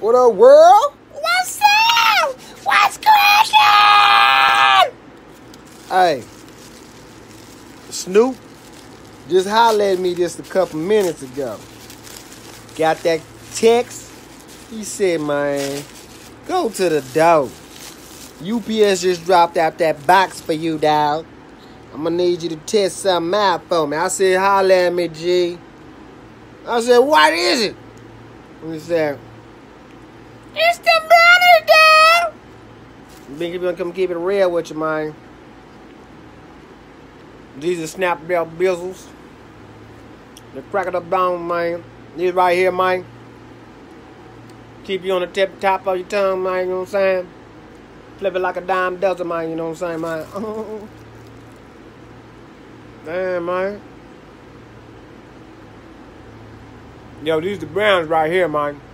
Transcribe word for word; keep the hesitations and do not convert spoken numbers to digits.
What up, world? What's up? What's cracking? Hey, Snoop just hollered at me just a couple minutes ago. Got that text. He said, man, go to the door. U P S just dropped out that box for you, dawg. I'm gonna need you to test something out for me. I said, holler at me, G. I said, what is it? And he said, it's the brownie, dawg. Big people come keep it real with you, man. These are snap belt bizzles. The crack of the bone, man. These right here, man. Keep you on the tip top of your tongue, man, you know what I'm saying? Flip it like a dime dozen, man, you know what I'm saying, man? Damn, man. Yo, these the browns right here, man.